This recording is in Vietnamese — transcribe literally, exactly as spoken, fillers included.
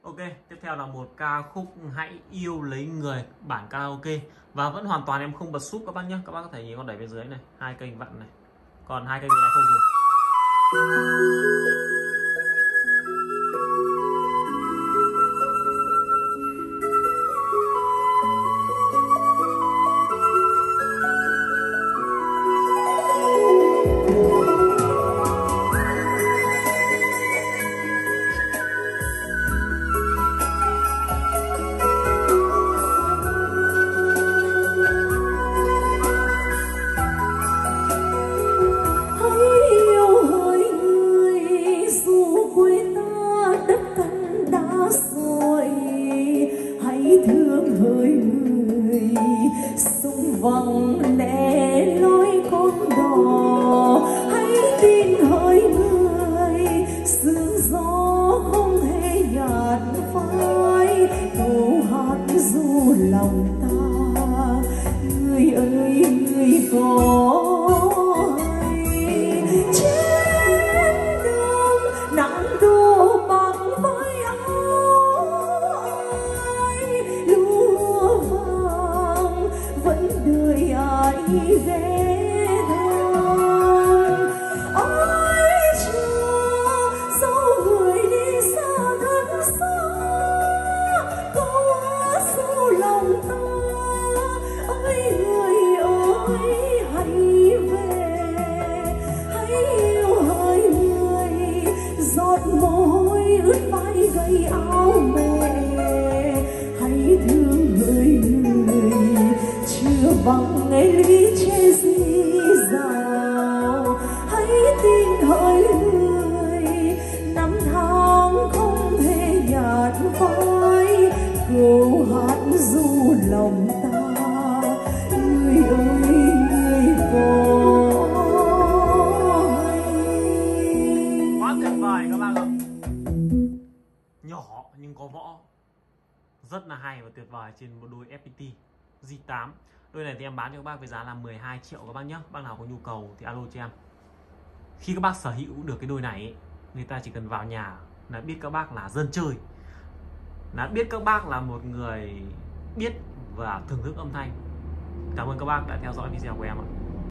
Ok, tiếp theo là một ca khúc Hãy Yêu Lấy Người bản karaoke. Và vẫn hoàn toàn em không bật sub các bác nhé. Các bác có thể nhìn con đẩy bên dưới này, hai kênh vặn này. Còn hai kênh bên này không dùng. Vòng lẻ loi con đò, hãy tin hỡi người, sương gió không hề nhạt phai, câu hát du lòng ta. Người ơi người có hay trên đường nắng đổ bằng vai ai, lúa vàng vẫn đợi ai ghé thăm. Ôi chưa dẫu người đi xa thật xa, câu hát du lòng ta. Ôi người ơi hãy về, hãy yêu hỡi người, giọt mồ hôi ướt vai gầy áo mẹ. Hãy thương người người chưa bằng ngày lý che dì dào. Hãy tin hỡi người, năm tháng không thể nhạt phai, câu hát du lòng ta. Người ơi người có hay. Quá tuyệt vời các bác ạ. Nhỏ nhưng có võ, rất là hay và tuyệt vời trên một đôi ép pê tê G tám. Đôi này thì em bán cho các bác với giá là mười hai triệu các bác nhé. Bác nào có nhu cầu thì alo cho em. Khi các bác sở hữu được cái đôi này ấy, người ta chỉ cần vào nhà là biết các bác là dân chơi, là biết các bác là một người biết và thưởng thức âm thanh. Cảm ơn các bác đã theo dõi video của em ạ.